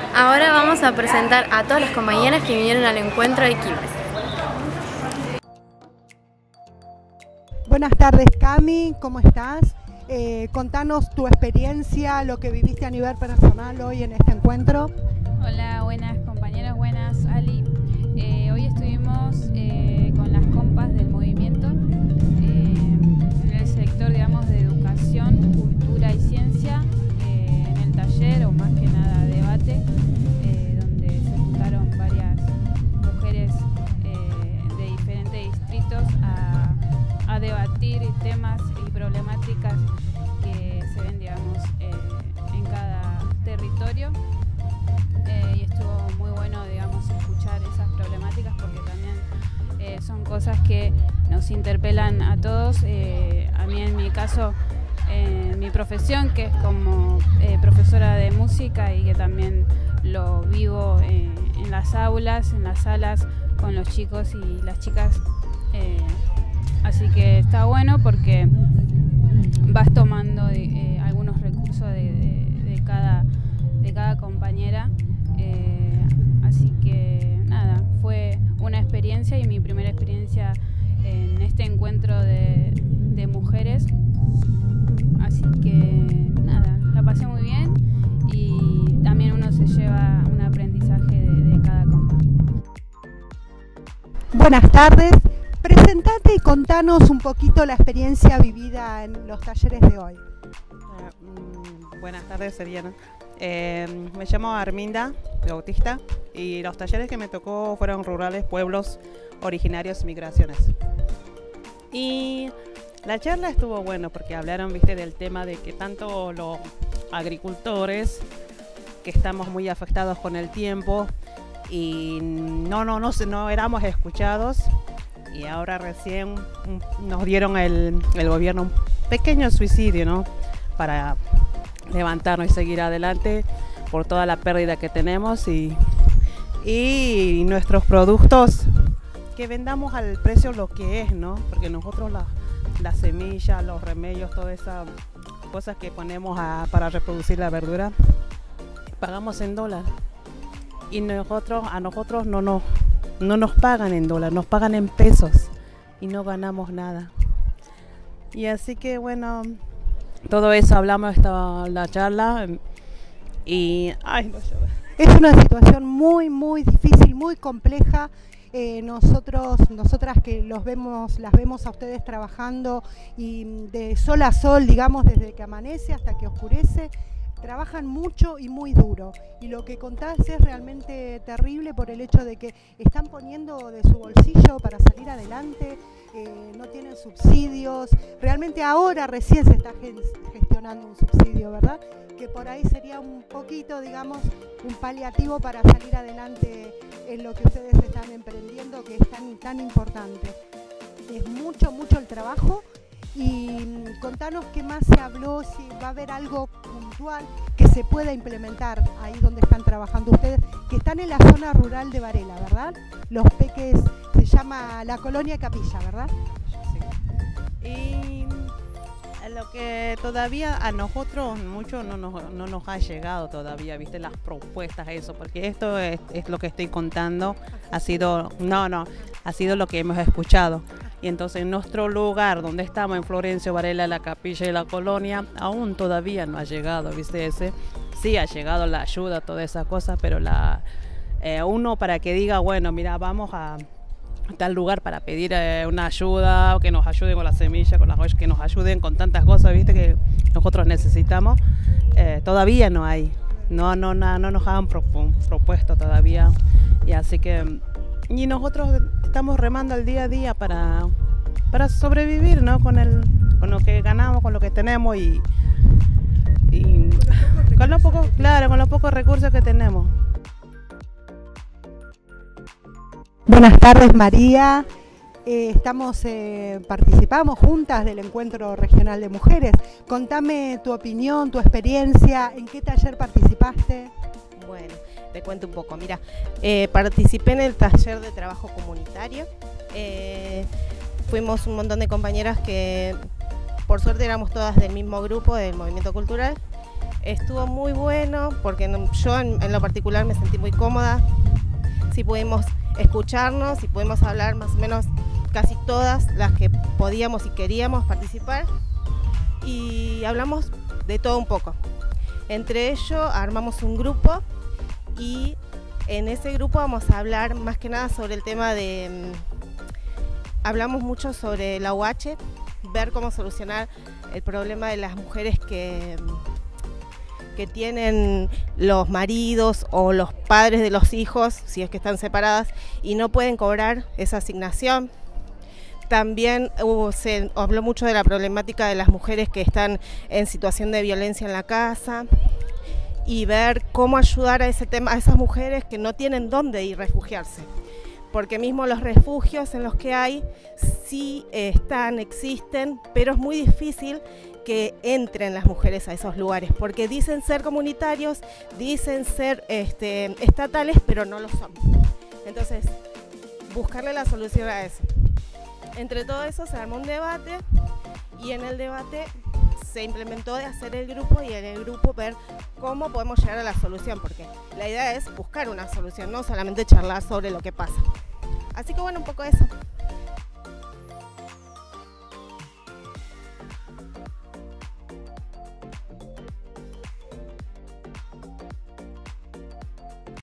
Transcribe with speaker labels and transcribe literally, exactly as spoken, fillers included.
Speaker 1: Ahora vamos a presentar a todas las compañeras que vinieron al encuentro de Quilmes.
Speaker 2: Buenas tardes, Cami, ¿cómo estás? Eh, contanos tu experiencia, lo que viviste a nivel personal hoy en este encuentro.
Speaker 3: Hola, buenas compañeras, buenas Ali. Eh, hoy estuvimos eh, con las compas del movimiento eh, en el sector, digamos, de educación, cultura y ciencia, eh, en el taller, o más que nada debate, eh, donde se juntaron varias mujeres eh, de diferentes distritos a, a debatir temas y problemáticas que se ven, digamos, eh, en cada territorio. Eh, y estuvo muy bueno, digamos, escuchar esas problemáticas, porque también eh, son cosas que nos interpelan a todos. Eh, a mí, en mi caso, en mi profesión, que es como eh, profesora de música, y que también lo vivo eh, en las aulas, en las salas, con los chicos y las chicas. Eh, así que está bueno porque vas tomando eh, algunos recursos de, de, de, cada, de cada compañera. Eh, así que nada, fue una experiencia, y mi primera experiencia en este encuentro de, de mujeres. Así que nada, la pasé muy bien, y también uno se lleva un aprendizaje de, de cada compañera.
Speaker 2: Buenas tardes, presentate y contanos un poquito la experiencia vivida en los talleres de hoy.
Speaker 4: Uh, buenas tardes, Seriana. Eh, me llamo Arminda, Bautista, y los talleres que me tocó fueron rurales, pueblos originarios, migraciones. Y la charla estuvo bueno porque hablaron, viste, del tema de que tanto los agricultores, que estamos muy afectados con el tiempo, y no, no, no, no éramos escuchados, y ahora recién nos dieron el, el gobierno un pequeño subsidio, ¿no?, para levantarnos y seguir adelante por toda la pérdida que tenemos, y, y nuestros productos que vendamos al precio lo que es, ¿no? Porque nosotros las la semillas, los remedios, todas esas cosas que ponemos a, para reproducir la verdura, pagamos en dólar, y nosotros a nosotros no nos, no nos pagan en dólar, nos pagan en pesos, y no ganamos nada. Y así que bueno, todo eso hablamos esta la charla, y ay, no,
Speaker 2: es una situación muy muy difícil, muy compleja. Eh, nosotros, nosotras que los vemos, las vemos a ustedes trabajando, y de sol a sol, digamos, desde que amanece hasta que oscurece, trabajan mucho y muy duro, y lo que contás es realmente terrible por el hecho de que están poniendo de su bolsillo para salir adelante. Eh, no tienen subsidios, realmente ahora recién se está gestionando un subsidio, ¿verdad? Que por ahí sería un poquito, digamos, un paliativo para salir adelante en lo que ustedes están emprendiendo, que es tan, tan importante. Es mucho, mucho el trabajo. Y contanos qué más se habló, si va a haber algo puntual que se pueda implementar ahí donde están trabajando ustedes, que están en la zona rural de Varela, ¿verdad? Los Peques, se llama la colonia Capilla, ¿verdad?
Speaker 4: Sí. Y lo que todavía a nosotros mucho no nos, no nos ha llegado todavía, viste, las propuestas, eso, porque esto es, es lo que estoy contando, ha sido, no, no, ha sido lo que hemos escuchado. Y entonces en nuestro lugar donde estamos, en Florencio Varela, la Capilla y la colonia, aún todavía no ha llegado, ¿viste? Ese sí ha llegado la ayuda, todas esas cosas, pero la eh, uno para que diga, bueno, mira, vamos a tal lugar para pedir eh, una ayuda, o que nos ayuden con la semilla, con las que nos ayuden con tantas cosas, ¿viste?, que nosotros necesitamos, eh, todavía no hay, no, no, no, no nos han propu propuesto todavía, y así que y nosotros estamos remando el día a día para, para sobrevivir, ¿no?, con, el, con lo que ganamos, con lo que tenemos, y, y con los pocos, claro, con los pocos recursos que tenemos.
Speaker 2: Buenas tardes, María. Eh, estamos, eh, participamos juntas del Encuentro Regional de Mujeres. Contame tu opinión, tu experiencia, ¿en qué taller participaste?
Speaker 5: Bueno, te cuento un poco. Mira, eh, participé en el taller de trabajo comunitario. Eh, fuimos un montón de compañeras que, por suerte, éramos todas del mismo grupo, del movimiento cultural. Estuvo muy bueno porque no, yo en, en lo particular me sentí muy cómoda. Sí pudimos escucharnos y pudimos hablar más o menos casi todas las que podíamos y queríamos participar. Y hablamos de todo un poco. Entre ellos armamos un grupo y en ese grupo vamos a hablar más que nada sobre el tema de... Hablamos mucho sobre la U H, ver cómo solucionar el problema de las mujeres que, que tienen los maridos o los padres de los hijos, si es que están separadas, y no pueden cobrar esa asignación. También uh, se habló mucho de la problemática de las mujeres que están en situación de violencia en la casa y ver cómo ayudar a ese tema, a esas mujeres que no tienen dónde ir a refugiarse. Porque mismo los refugios en los que hay sí eh, están, existen, pero es muy difícil que entren las mujeres a esos lugares, porque dicen ser comunitarios, dicen ser este, estatales, pero no lo son. Entonces, buscarle la solución a eso. Entre todo eso se armó un debate y en el debate se implementó de hacer el grupo y en el grupo ver cómo podemos llegar a la solución, porque la idea es buscar una solución, no solamente charlar sobre lo que pasa. Así que bueno, un poco eso.